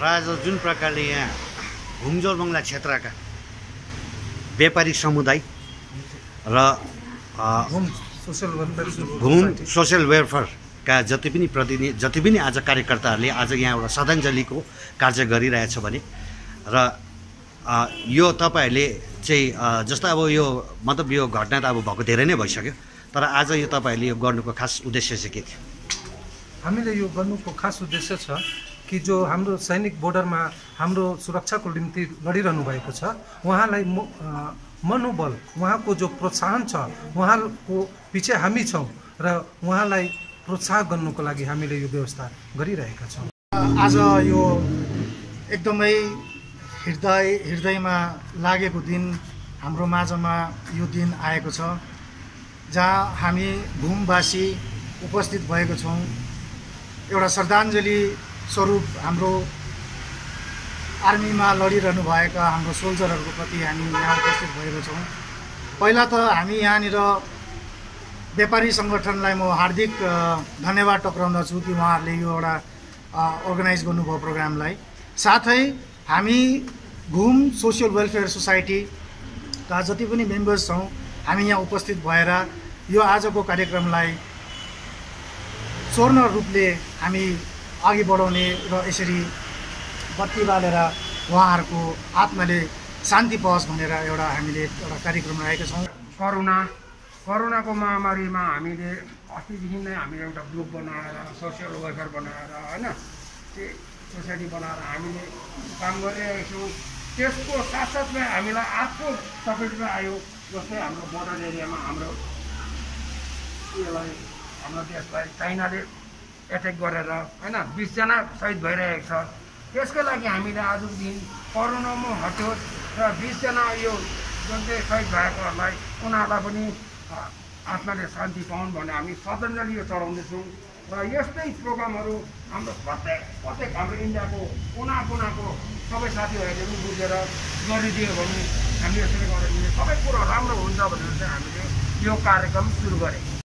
र आज जुन प्रकारले यहाँ घुमजोरबङ्गला क्षेत्रका व्यापारी समुदाय र घुम सोसियल वेलफेयरका जति पनि आज कार्यकर्ताहरूले आज यहाँ एउटा श्रद्धाञ्जलीको कार्य गरिरहेछ भने र यो तपाईहरूले चाहिँ जस्तो अब यो मतलब यो घटना त अब भएको धेरै नै भइसक्यो, तर आज यो तपाईहरूले यो गर्नुको खास उद्देश्य चाहिँ के थियो? हामीले यो गर्नुको खास उद्देश्य छ कि जो हाम्रो सैनिक बोर्डरमा हाम्रो सुरक्षाको निम्ति लडिरहनु भएको छ उहाँलाई मनोबल, उहाँको जो प्रोत्साहन छ उहाँको पछि हामी छौँ र उहाँलाई प्रोत्साहन गर्नुको लागि हामीले यो व्यवस्था गरिरहेका छौँ। आज यो एकदमै हृदयमा लागेको दिन हाम्रो माझमा यो दिन आएको छ, जहाँ हामी घुमवासी उपस्थित भएको छौँ। एउटा श्रद्धाञ्जली स्वरूप हाम्रो आर्मीमा लडिरहनु भएका हाम्रो सोल्जरहरूको प्रति हामी यहाँ उपस्थित भएको छौँ। पहिला त हामी यहाँनिर व्यापारी सङ्गठनलाई म हार्दिक धन्यवाद टक्राउँदछु कि उहाँहरूले यो एउटा अर्गनाइज गर्नुभयो प्रोग्रामलाई। साथै हामी घुम सोसियल वेलफेयर सोसाइटीका जति पनि मेम्बर्स छौँ हामी यहाँ उपस्थित भएर यो आजको कार्यक्रमलाई स्वर्ण रूपले हामी अघि बढाउने र यसरी बत्ती बालेर उहाँहरूको आत्माले शान्ति पाओस् भनेर एउटा हामीले एउटा कार्यक्रम राखेका छौँ। कोरोनाको महामारीमा हामीले अस्तिदेखि नै हामीले एउटा ग्रुप बनाएर सोसियल वेलफेयर बनाएर होइन सोसाइटी बनाएर हामीले काम गरिरहेका छौँ। त्यसको साथसाथमै हामीलाई अर्को तकलिफमा आयो, जस्तै हाम्रो बोर्डर एरियामा हाम्रो देशलाई चाइनाले एट्याक गरेर होइन 20 जना शहीद भइरहेको छ। त्यसको लागि हामीले आजको दिन कोरोनामा हट्यो र 20 जना यो जुन चाहिँ शहीद भएकोहरूलाई उनीहरूलाई पनि आत्माले शान्ति पाउन् भनेर हामी श्रद्धाञ्जली यो चढाउँदैछौँ। र यस्तै प्रोग्रामहरू हाम्रो प्रत्येक हाम्रो इन्डियाको कुनाको सबै साथीहरूले पनि बुझेर गरिदियो भने हामी यसरी गरेर सबै कुरो राम्रो हुन्छ भनेर चाहिँ हामीले यो कार्यक्रम सुरु गरेँ।